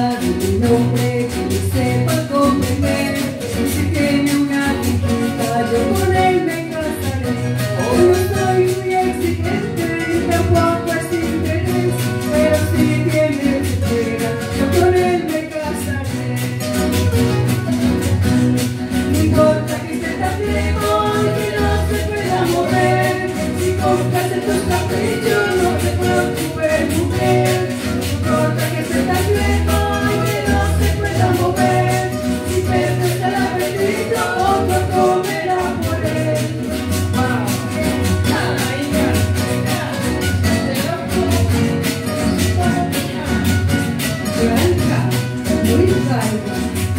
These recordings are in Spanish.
nada de un hombre que lo sepa comprender. Y si tiene una hijita, yo con él me casaré. Hoy no soy muy exigente y tampoco es interés, pero si tiene espera, yo con él me casaré. No importa que esté tan viejo y que no se pueda mover, si compras tus caprichos no te preocupes, mujer. No importa que esté tan viejo y que no se pueda mover, si perdes al apetito otro comerá por él. Blanca, muy calma.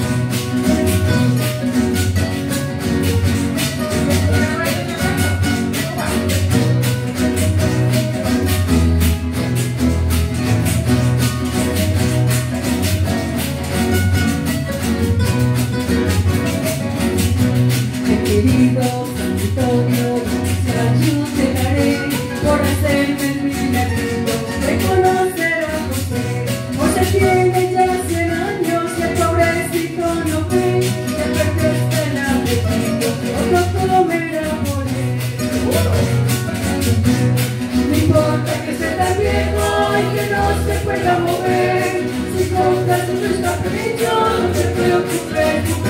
Querido San Antonio, gracias yo te daré por hacerme el milagrito de conocer a José. José tiene ya 100 años y el pobrecito no ve que perdiste el apetito, otro comerá por él. No importa que esté tan viejo y que no se pueda mover, si compras tus caprichos no te preocupes.